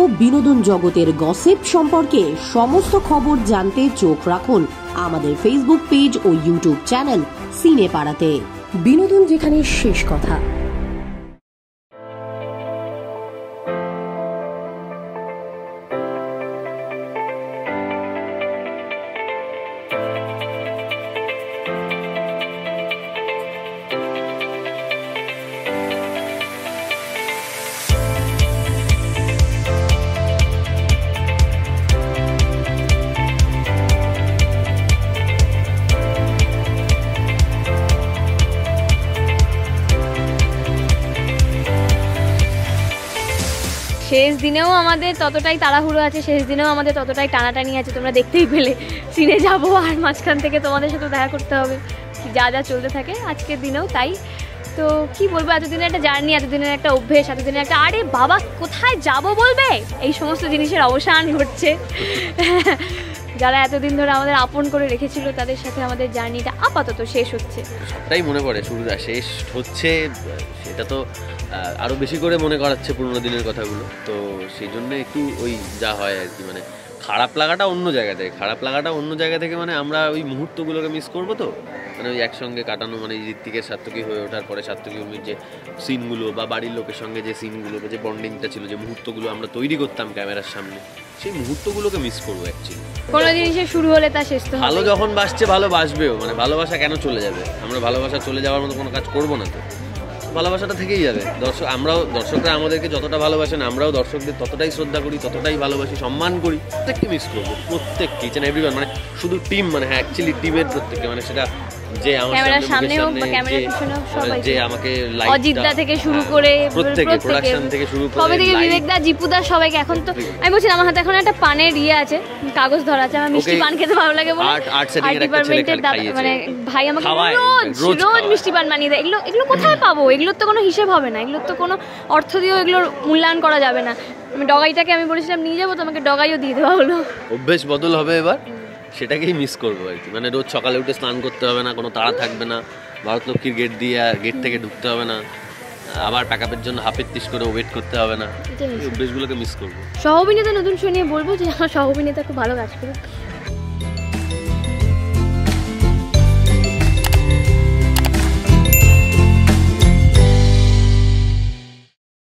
বিনোদন জগতের গসিপ সম্পর্কে সমস্ত খবর জানতে চোখ রাখুন আমাদের ফেসবুক পেজ ও ইউটিউব চ্যানেল সিনেপাড়াতে। বিনোদন যেখানে শেষ কথা। শেষ দিনেও আমাদের ততটাই তাড়াহুড়ো আছে, শেষ দিনেও আমাদের ততটাই টানাটানি আছে, তোমরা দেখতেই পেলে। সিনে যাবো আর মাঝখান থেকে তোমাদের সাথে দেখা করতে হবে, যা যা চলতে থাকে আজকের দিনেও তাই। তো কি বলবো, এতদিনের একটা জার্নি, এতদিনের একটা অভ্যেস, এতদিনের একটা আরে বাবা কোথায় যাব বলবে, এই সমস্ত জিনিসের অবসান ঘটছে। যারা এতদিন ধরে আমাদের আপন করে রেখেছিল তাদের সাথে আমাদের জার্নিটা আপাতত শেষ হচ্ছে। সবটাই মনে পড়ে, শুরুটা শেষ হচ্ছে সেটা তো আরও বেশি করে মনে করাচ্ছে পুরোনো দিনের কথাগুলো। তো সেই জন্য একটু ওই যা হয় আর কি, মানে খারাপ লাগাটা অন্য জায়গা থেকে মানে আমরা ওই মুহূর্তগুলোকে মিস করবো। তো মানে ওই একসঙ্গে কাটানো, মানে ঋত্বিকের সার্থকী হয়ে ওঠার পরে সার্থকী উর্মির যে সিনগুলো বা বাড়ির লোকের সঙ্গে যে সিনগুলো বা যে বন্ডিংটা ছিল, যে মুহূর্তগুলো আমরা তৈরি করতাম ক্যামেরার সামনে, সেই মুহূর্তগুলোকে মিস করবো অ্যাকচুয়ালি। কোনো জিনিসের শুরু হলে তা শেষ তো ভালো যখন বাসছে ভালো বাসবেও, মানে ভালোবাসা কেন চলে যাবে? আমরা ভালোবাসা চলে যাওয়ার মতো কোনো কাজ করবো না, তো ভালোবাসাটা থেকেই যাবে। দর্শকরা আমাদেরকে যতটা ভালোবাসেন, আমরাও দর্শকদের ততটাই শ্রদ্ধা করি, ততটাই ভালোবাসি, সম্মান করি। প্রত্যেককে মিস করবো, প্রত্যেককে, ইচ এন্ড এভরিওয়ান, মানে শুধু টিম, মানে হ্যাঁ অ্যাকচুয়ালি টিমের প্রত্যেককে, মানে সেটা যে আমার সামনে হোক বা ক্যামেরার পিছনে হোক, সবাই, যে আমাকে অজিতদা থেকে শুরু করে প্রত্যেকে, প্রোডাকশন থেকে শুরু করে সবাই থেকে, বিবেকদা, জিপুদা, সবাইকে। এখন তো আমি বলছি আমার হাতে এখন একটা পানের আছে, কাগজ ধরা আছে, আমার মিষ্টি পান খেতে ভালো লাগে বলে আর্ট ডিপার্টমেন্টের মানে ভাই আমাকে রোজ মিষ্টি পান বানিয়ে দেয়। এগুলো কোথায় পাবো? এগুলোর তো কোনো হিসেব হবে না, এগুলোর তো কোনো অর্থ দিয়েও এগুলোর মূল্যায়ন করা যাবে না। আমি ডগাইটাকে আমি বলেছিলাম নিয়ে যাবো, তো আমাকে ডগাইও দিয়ে দেওয়া হলো। অভ্যেস বদল হবে এবার, সেটাকেই মিস করবো আর কি। মানে রোজ সকালে উঠে স্নান করতে হবে না, কোনো তাড়া থাকবে না, ভারতলক্ষ্মীর গেট থেকে ঢুকতে হবে না, আবার প্যাকআপের জন্য হাফের তিস করে ওয়েট করতে হবে না। এই অভ্যেসগুলোকে মিস করবো। সহ অভিনেতা নতুন শো নিয়ে বলবো যে আমার সহ অভিনেতা খুব ভালো কাজ করে।